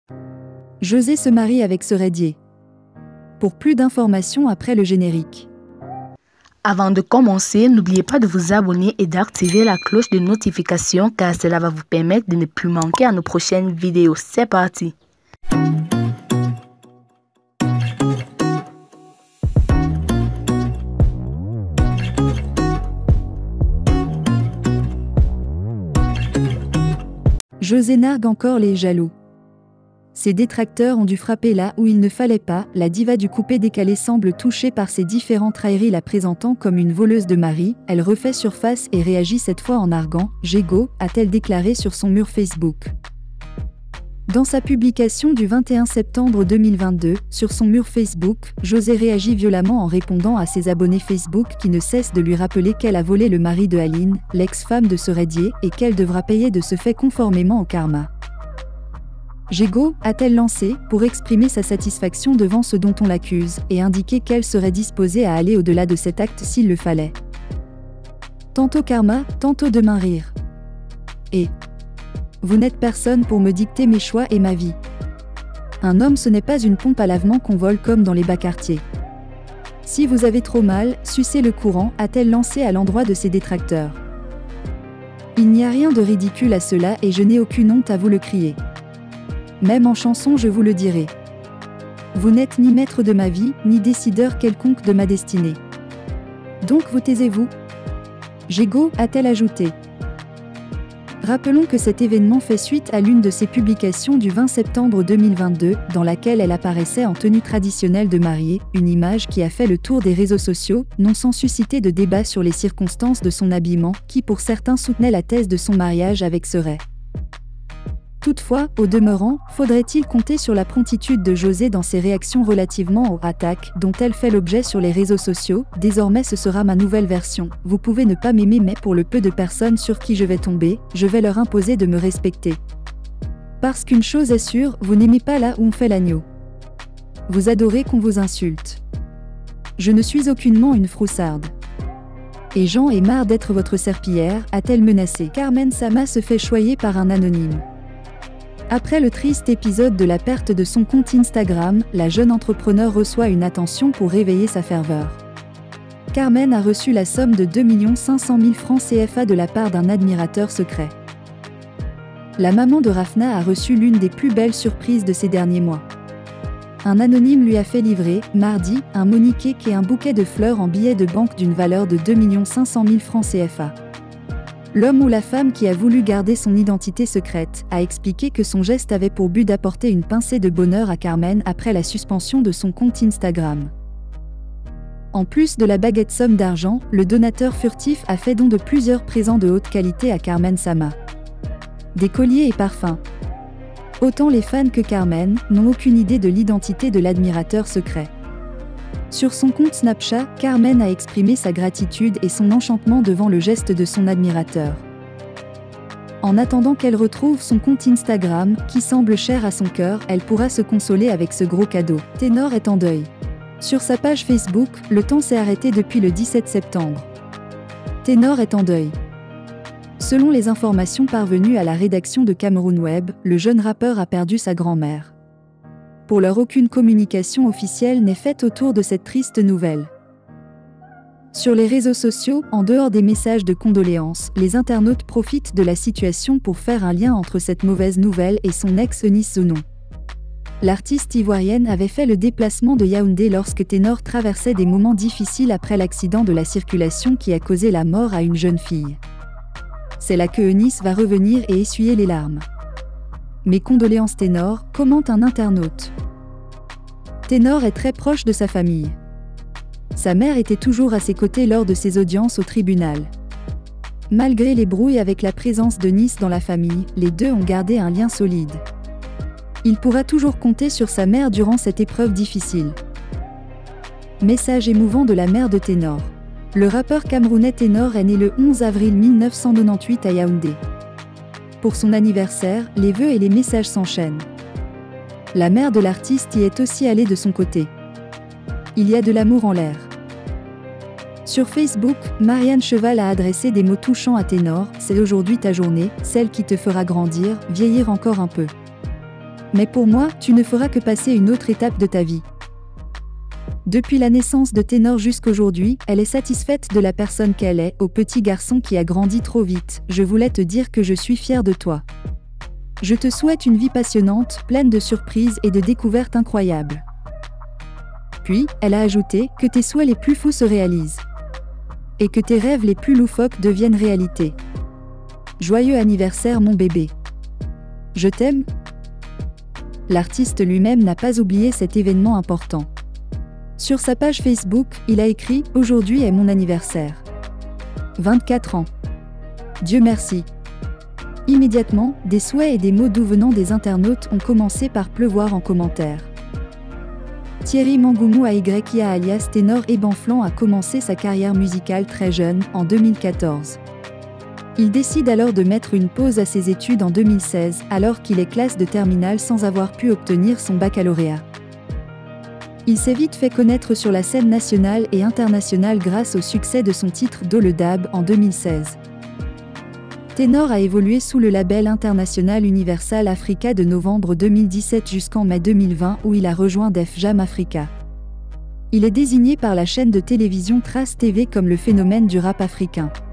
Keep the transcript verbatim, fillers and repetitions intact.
José se marie avec Seredier. Pour plus d'informations après le générique. Avant de commencer, n'oubliez pas de vous abonner et d'activer la cloche de notification car cela va vous permettre de ne plus manquer à nos prochaines vidéos. C'est parti! José nargue encore les jaloux. Ses détracteurs ont dû frapper là où il ne fallait pas. La diva du coupé décalé semble touchée par ces différentes railleries, la présentant comme une voleuse de mari. Elle refait surface et réagit cette fois en narguant. « Gégo », a-t-elle déclaré sur son mur Facebook. Dans sa publication du vingt et un septembre deux mille vingt-deux, sur son mur Facebook, José réagit violemment en répondant à ses abonnés Facebook qui ne cessent de lui rappeler qu'elle a volé le mari de Aline, l'ex-femme de Seredier, et qu'elle devra payer de ce fait conformément au karma. Gégo, a-t-elle lancé, pour exprimer sa satisfaction devant ce dont on l'accuse, et indiquer qu'elle serait disposée à aller au-delà de cet acte s'il le fallait. Tantôt karma, tantôt demain rire. Et vous n'êtes personne pour me dicter mes choix et ma vie. Un homme, ce n'est pas une pompe à lavement qu'on vole comme dans les bas quartiers. Si vous avez trop mal, sucez le courant, a-t-elle lancé à l'endroit de ses détracteurs. Il n'y a rien de ridicule à cela et je n'ai aucune honte à vous le crier. Même en chanson je vous le dirai. Vous n'êtes ni maître de ma vie, ni décideur quelconque de ma destinée. Donc vous taisez-vous. Gégo, a-t-elle ajouté. Rappelons que cet événement fait suite à l'une de ses publications du vingt septembre deux mille vingt-deux, dans laquelle elle apparaissait en tenue traditionnelle de mariée, une image qui a fait le tour des réseaux sociaux, non sans susciter de débats sur les circonstances de son habillement, qui pour certains soutenaient la thèse de son mariage avec Seredier. Toutefois, au demeurant, faudrait-il compter sur la promptitude de José dans ses réactions relativement aux attaques dont elle fait l'objet sur les réseaux sociaux. Désormais ce sera ma nouvelle version. Vous pouvez ne pas m'aimer mais pour le peu de personnes sur qui je vais tomber, je vais leur imposer de me respecter. Parce qu'une chose est sûre, vous n'aimez pas là où on fait l'agneau. Vous adorez qu'on vous insulte. Je ne suis aucunement une froussarde. Et Jean est marre d'être votre serpillière, a-t-elle menacé. Carmen Sama se fait choyer par un anonyme. Après le triste épisode de la perte de son compte Instagram, la jeune entrepreneur reçoit une attention pour réveiller sa ferveur. Carmen a reçu la somme de deux millions cinq cent mille francs C F A de la part d'un admirateur secret. La maman de Rafna a reçu l'une des plus belles surprises de ces derniers mois. Un anonyme lui a fait livrer, mardi, un money cake et un bouquet de fleurs en billets de banque d'une valeur de deux millions cinq cent mille francs C F A. L'homme ou la femme qui a voulu garder son identité secrète a expliqué que son geste avait pour but d'apporter une pincée de bonheur à Carmen après la suspension de son compte Instagram. En plus de la baguette somme d'argent, le donateur furtif a fait don de plusieurs présents de haute qualité à Carmen Sama. Des colliers et parfums. Autant les fans que Carmen n'ont aucune idée de l'identité de l'admirateur secret. Sur son compte Snapchat, Carmen a exprimé sa gratitude et son enchantement devant le geste de son admirateur. En attendant qu'elle retrouve son compte Instagram, qui semble cher à son cœur, elle pourra se consoler avec ce gros cadeau. Ténor est en deuil. Sur sa page Facebook, le temps s'est arrêté depuis le dix-sept septembre. Ténor est en deuil. Selon les informations parvenues à la rédaction de Cameroun Web, le jeune rappeur a perdu sa grand-mère. Pour l'heure, aucune communication officielle n'est faite autour de cette triste nouvelle. Sur les réseaux sociaux, en dehors des messages de condoléances, les internautes profitent de la situation pour faire un lien entre cette mauvaise nouvelle et son ex Eunice Zounon. L'artiste ivoirienne avait fait le déplacement de Yaoundé lorsque Ténor traversait des moments difficiles après l'accident de la circulation qui a causé la mort à une jeune fille. C'est là que Eunice va revenir et essuyer les larmes. Mes condoléances Ténor, commente un internaute. Ténor est très proche de sa famille. Sa mère était toujours à ses côtés lors de ses audiences au tribunal. Malgré les brouilles avec la présence de Nice dans la famille, les deux ont gardé un lien solide. Il pourra toujours compter sur sa mère durant cette épreuve difficile. Message émouvant de la mère de Ténor. Le rappeur camerounais Ténor est né le onze avril mille neuf cent quatre-vingt-dix-huit à Yaoundé. Pour son anniversaire, les vœux et les messages s'enchaînent. La mère de l'artiste y est aussi allée de son côté. Il y a de l'amour en l'air. Sur Facebook, Marianne Cheval a adressé des mots touchants à Ténor. C'est aujourd'hui ta journée, celle qui te fera grandir, vieillir encore un peu. Mais pour moi, tu ne feras que passer une autre étape de ta vie. Depuis la naissance de Ténor jusqu'aujourd'hui, elle est satisfaite de la personne qu'elle est. Au petit garçon qui a grandi trop vite, je voulais te dire que je suis fière de toi. Je te souhaite une vie passionnante, pleine de surprises et de découvertes incroyables. Puis, elle a ajouté que tes souhaits les plus fous se réalisent. Et que tes rêves les plus loufoques deviennent réalité. Joyeux anniversaire mon bébé. Je t'aime. L'artiste lui-même n'a pas oublié cet événement important. Sur sa page Facebook, il a écrit « Aujourd'hui est mon anniversaire. vingt-quatre ans. Dieu merci ». Immédiatement, des souhaits et des mots doux venant des internautes ont commencé par pleuvoir en commentaires. Thierry Mangoumou A Y I A alias Ténor Ebanflan a commencé sa carrière musicale très jeune, en deux mille quatorze. Il décide alors de mettre une pause à ses études en deux mille seize, alors qu'il est classe de terminale sans avoir pu obtenir son baccalauréat. Il s'est vite fait connaître sur la scène nationale et internationale grâce au succès de son titre Do le Dab en deux mille seize. Ténor a évolué sous le label international Universal Africa de novembre deux mille dix-sept jusqu'en mai deux mille vingt où il a rejoint Def Jam Africa. Il est désigné par la chaîne de télévision Trace T V comme le phénomène du rap africain.